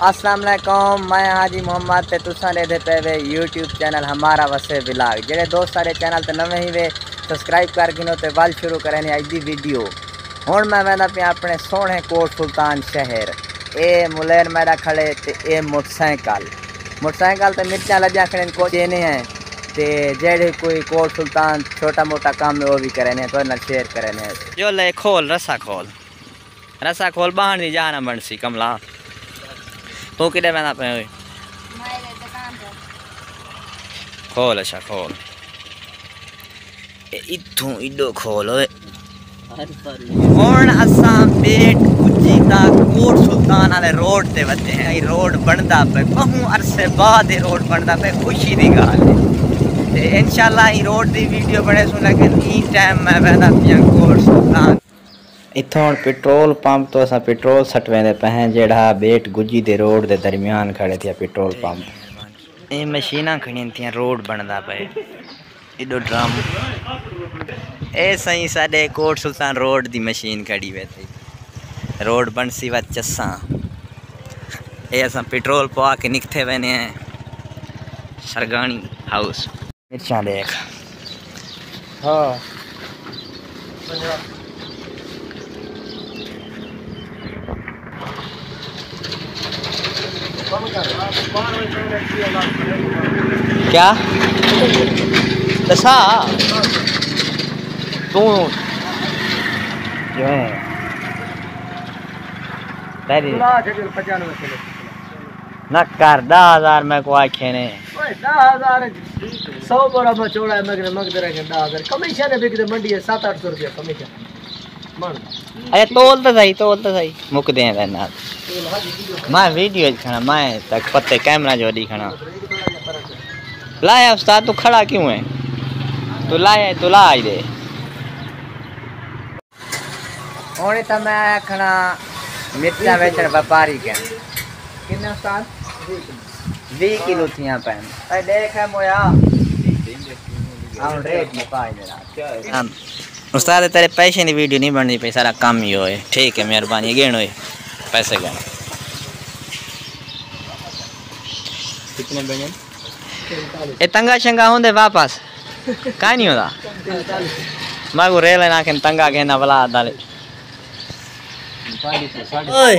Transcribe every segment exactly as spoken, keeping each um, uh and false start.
अस्सलाम वालेकुम, मैं हाजी मोहम्मद ते तुसा दे पे वे यूट्यूब चैनल हमारा वसे ब्लॉग। जेडे दोस्त सारे चैनल ते नवे ही वे सब्सक्राइब कर गिनो ते वल शुरू करें अज दी वीडियो। हुण मैं वैदा पे अपने सोहने कोट सुल्तान शहर। ए मुलेर मेरा खड़े ते ए मोटरसाइकिल मोटरसाइकिल ते मिर्चा लजा खड़े को देने हैं ते जेडे कोई कोट सुल्तान छोटा मोटा काम है वो भी करें तो ना शेयर करें। जो ले खोल रसा खोल रसा खोल बाहर नहीं जाना बनसी कमला तू कि मैं पे खोल अच्छा खोल इथों इडो खोल हुण असां बेट गुजी दा कोट सुल्तान वाले रोड ते वधे हैं। रोड बनदा पे बहु अरसे बाद रोड बनदा पे, खुशी दी गल है ते इंशाल्लाह ई रोड दी वीडियो बने सुन। लेकिन ई टाइम मैं वैदा पिया कोट सुल्तान इथों पेट्रोल पंप तो असां पेट्रोल सटवेंदे पे हैं जेड़ा बेट गुजी दे रोड दे दरमियान खड़े थे पेट्रोल पंप। ये मशीना खड़ियां थी रोड बनदा पे इडो ड्रम ए सही साडे कोट सुल्तान रोड दी मशीन खड़ी वे थी। रोड बनसी व चस्सा ए असां पेट्रोल पवा के निकथे वेने हैं सरगानी हाउस। मिर्चा देख हाँ क्या दसा तू जो है ना कर दस हजार मैं को आखे ने सौ बोरा मचोड़ा है मगर मगद रखे दस हजार कमीशन है बिकते मंडी है सात आठ सौ रुपया कमीशन मान। अरे तोल तो सही तोल तो सही मुक दे ना मैं वीडियो खाना मैं तक पत्ते कैमरा जो दिखाना लाया उस्ताद तू खड़ा क्यों है तू लाया तू ला दे होने तो मैं आखना मिर्चा बेचन व्यापारी के किन्ने उस्ताद बीस किलो थी यहाँ पे अरे देख है मोया हम रेट मुका जरा उस्ताद तेरे पैसे की वीडियो नहीं बननी पे सारा काम ही होए। ठीक है मेहरबानी गेण होए पैसे गण कितने बने ए तंगा शंगा होंदे वापस का नहीं होता मैं को रेल ना के तंगा के ना बला डाले ओए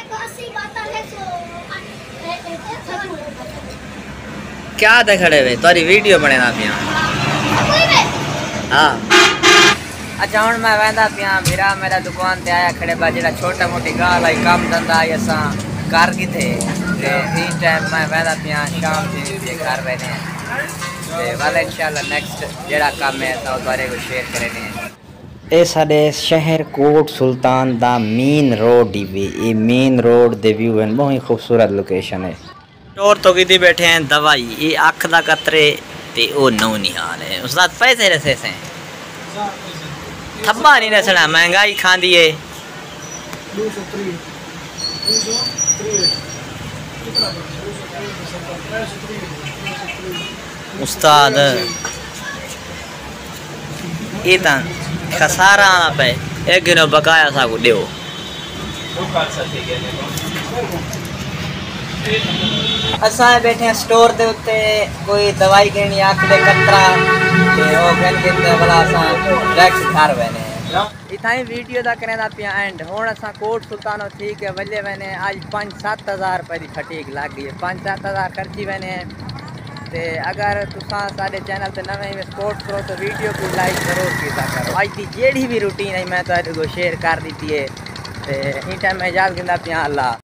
क्या दे खड़े वे तोरी वीडियो बने ना पिया हां अच्छा हुण मैं वेंदा पिया मेरा मेरा दुकान ते आया खड़े बा जेड़ा छोटा मोटी गाल आई काम धंधा असा कर की थे ते इस टाइम मैं वेंदा पिया शाम से घर रहने ते वाले इंशाल्लाह नेक्स्ट जेड़ा काम है तो बारे को शेयर करेंगे। ए साडे शहर कोट सुल्तान दा मेन रोड ही ये मेन रोड दे व्यू है बहुत ही खूबसूरत लोकेशन है। स्टोर तो किती बैठे हैं दवाई ये अख दा कतरे ते ओ नौ निहाल है उस्ताद पैसे रसे से थब्बा नहीं रसना महंगाई खांदी है उस्ताद ये ता खसारा पे एक गिनो बकाया सा को देओ असा बैठे हैं स्टोर दे उत्ते कोई दवाई कहनी आख दे कतरा ते ओ कहन के वाला सा टैक्स घर वेने इथाई वीडियो दा करेंदा पिया एंड हुण असा कोट सुल्तानो ठीक है वल्ले वेने आज पाँच सात हज़ार रुपए दी फटीक लग गई है पाँच सात हज़ार खर्ची वेने ते अगर तुसा साडे चैनल ते नवे में सपोर्ट करो तो वीडियो को लाइक जरूर कीता करो। आज दी जेड़ी भी रूटीन है मैं तो शेयर कर दी है ते इन टाइम मैं इजाजत गिंदा पिया अल्लाह।